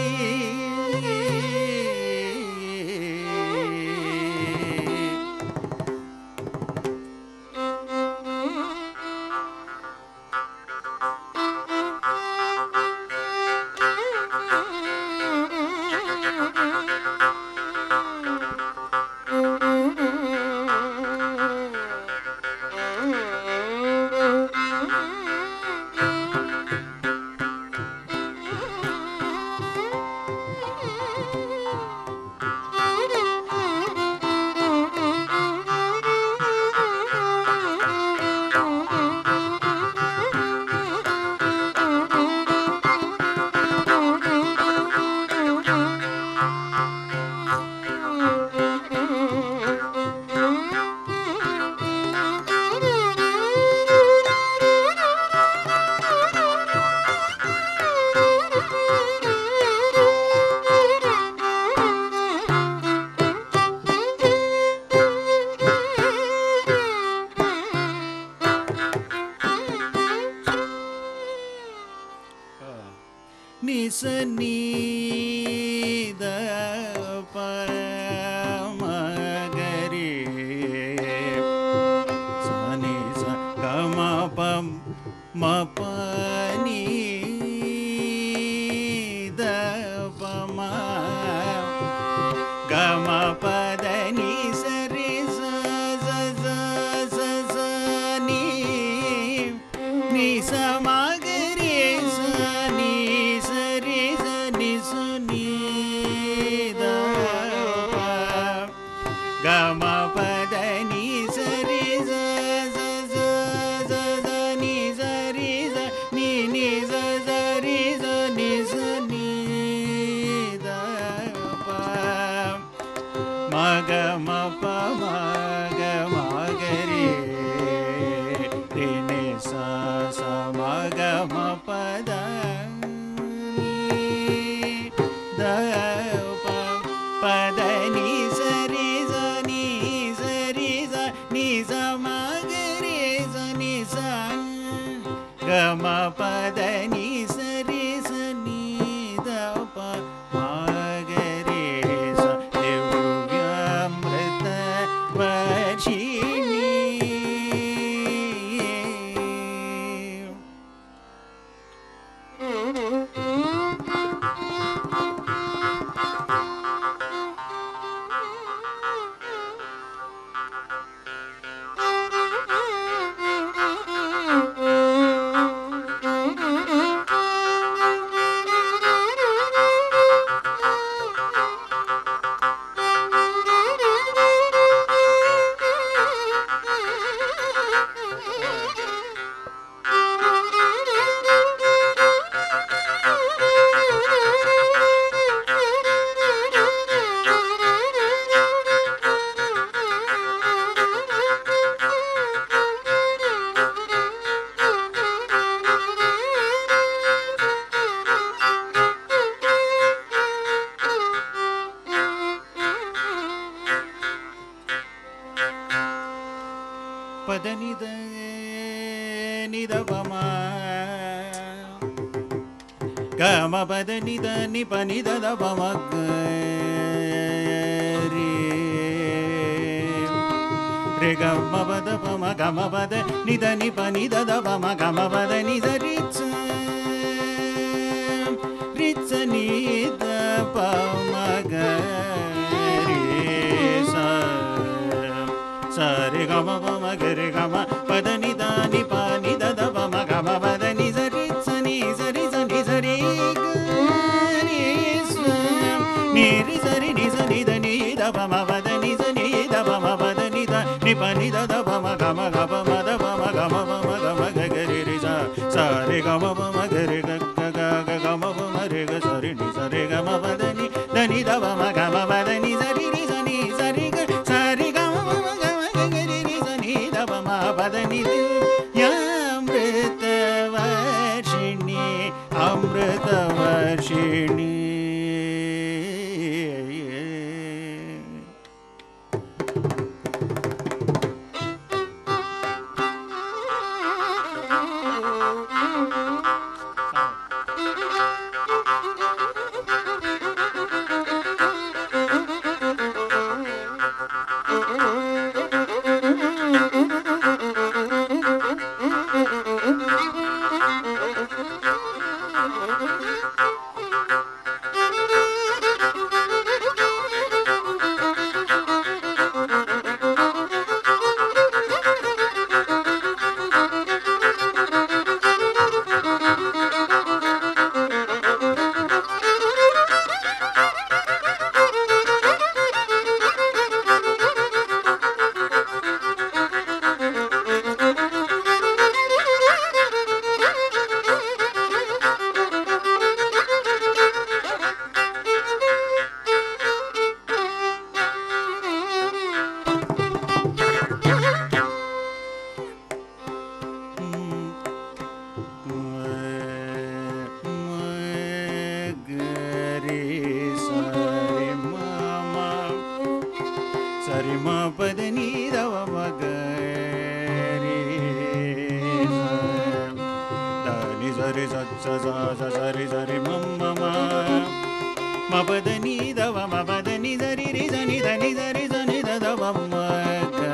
sari sari mama ma pa da ni da va ma pa da ni da ri sa ni da ni da ri sa ni da da va ma ga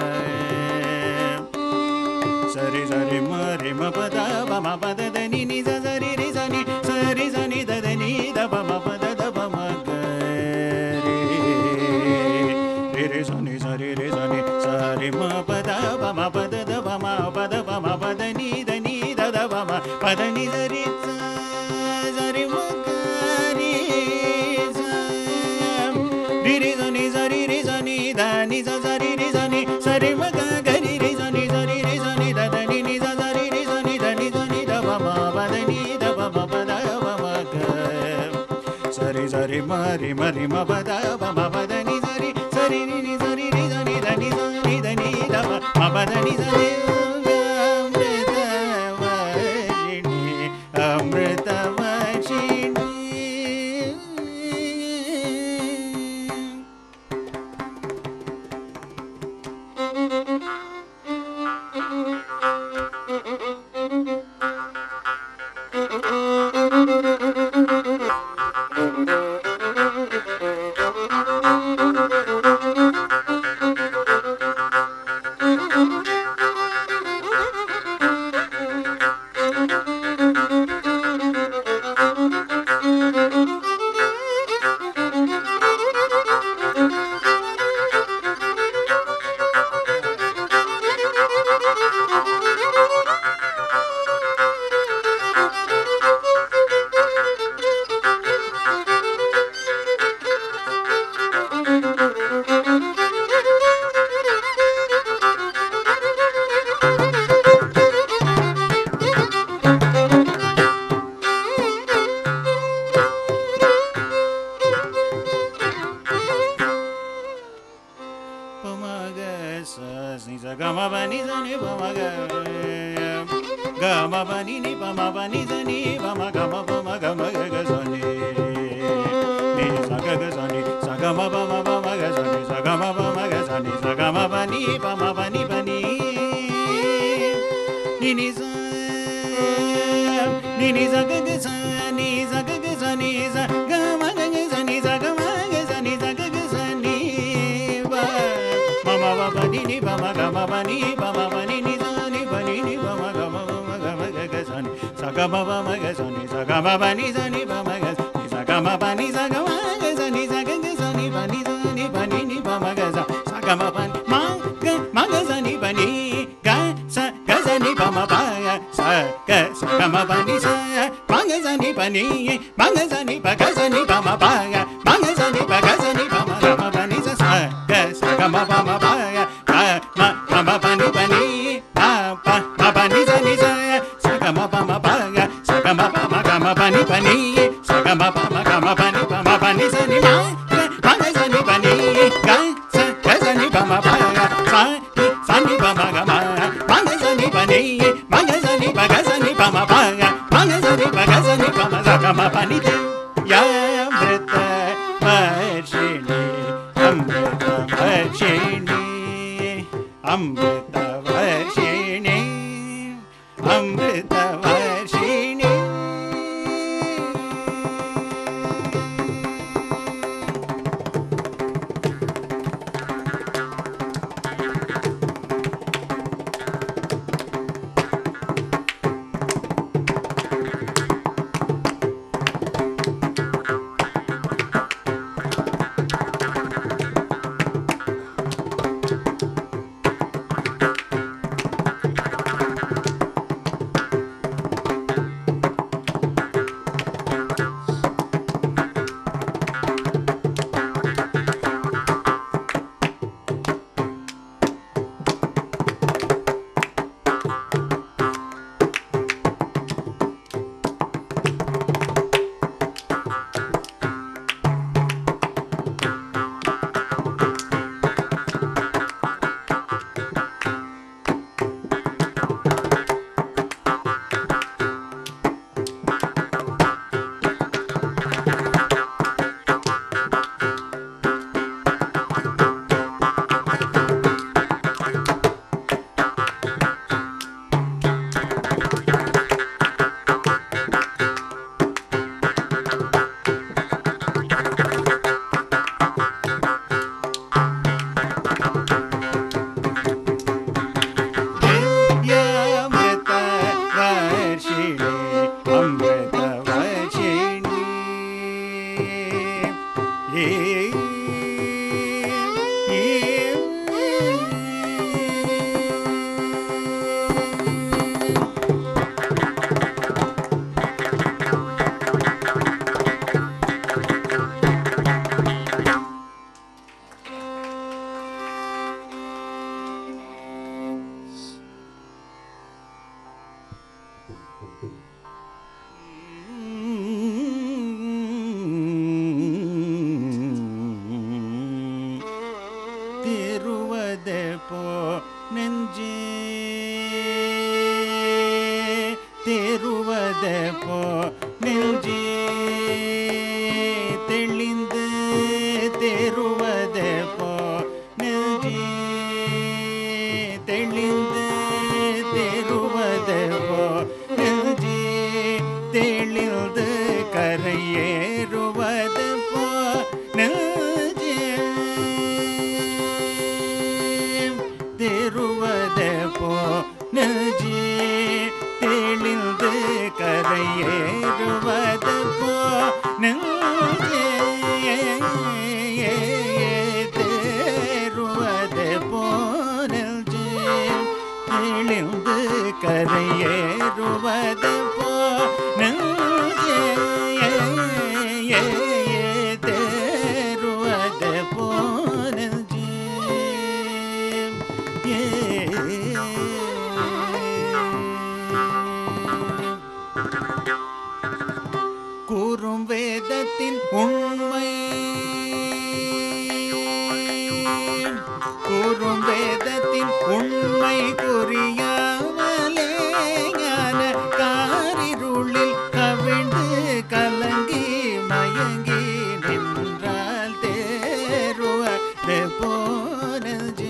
sari sari ma re ma pa da va ma pa da da ni ni sa sa ri sa ni da da ni da va ma pa da da va ma ga re sa ni sa ri sa ni sa ri ma pa da va ma pa da da va ma pa da va ma pa da ni da da va ma pa da ni sa ri sa ri ma ga ri sa ri sa ni sa ri sa ni da ni sa sa ri sa ni sa ri ma ga ga ri sa ni sa ni da da ni sa sa ri sa ni da ni sa ni da va ma pa da ni da va ma pa da va ma ga sari sari ma pa da va ma pa da ni sa ri sa ni sa ni da ni sa ni da ni da va ma pa da ni sa ni கூறும் வேதத்தின் உண்மை புரியாமலே ஞான காரிருளில் கவிழ்ந்து கலங்கி மயங்கி நின்றால் தேருவது போனது.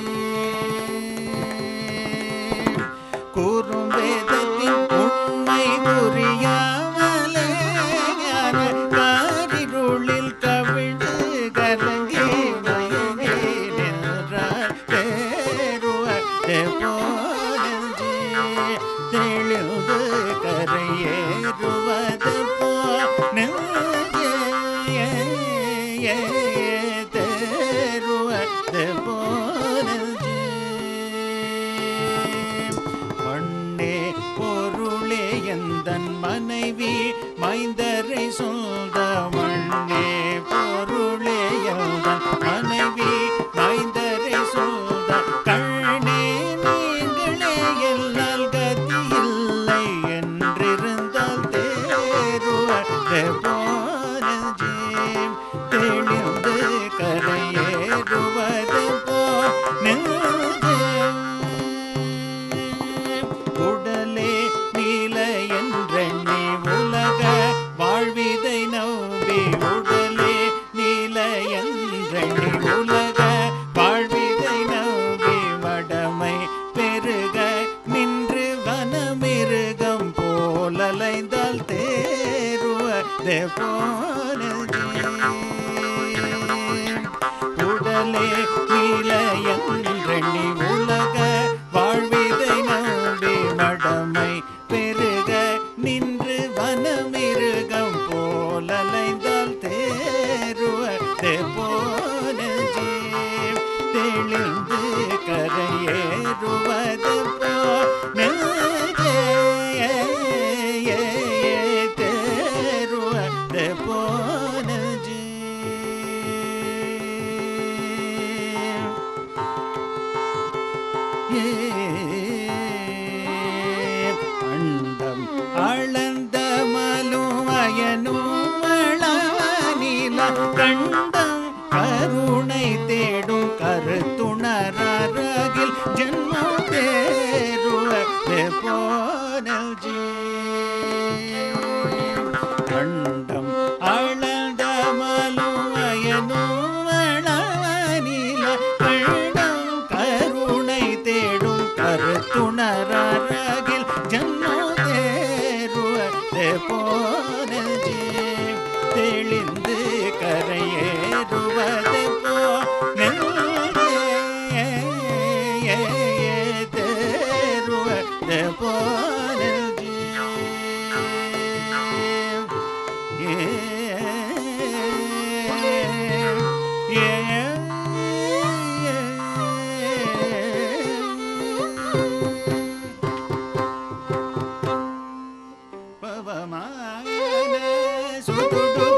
கூறும் வேதத்தின் உண்மை புரியாமலே ஞான காரிருளில் கவிழ்ந்து கலங்கி மயங்கி நின்றால் தேருவது போனது. தெளிந்து கரையேறுவது போனது. தேருவது போனது. மண்ணே பொருளே எந்தன் மனைவி மைந்தரை சொல்த மண்ணே பொருளே எந்தன் மனைவி மைந்தரை சொல்த கண்ணே நீங்களே எல்லால் கதி இல்லை என்றிருந்தால் தேருவது போனது. தெளிந்து கரையேறுவது போனது. உடலே நீல என்றெண்ணி உலக வாழ்விதை நம்பி உடலே நீல என்றெண்ணி உலக வாழ்விதை நம்பி வடமை பெருக நின்று வனமிருகம் போலலைந்தால் தேருவது போனது. உடலே நீல என்றெண்ணி உலக வாழ்விதை நம்பி வடமை பெருக நின்று வனமிருகம் போலலைந்தால் தேருவது போனது. தெளிந்து கரையேறுவது போனது. தேருவது போனது. அண்டம் அளந்த மலுவயனும் அளவனில கண்டம் கருணை தேடும் கருத்துணரகில் ஜன்மம் தேருவது போனது. அண்டம் அளந்த மலுவயனும் அளவனில கண்டம் கருணை தேடும் கருத்துணரகில் ஜன்மம் தேருவது போனது. தெளிந்து கரையேறுவது போனது. தேருவது போனது. To to to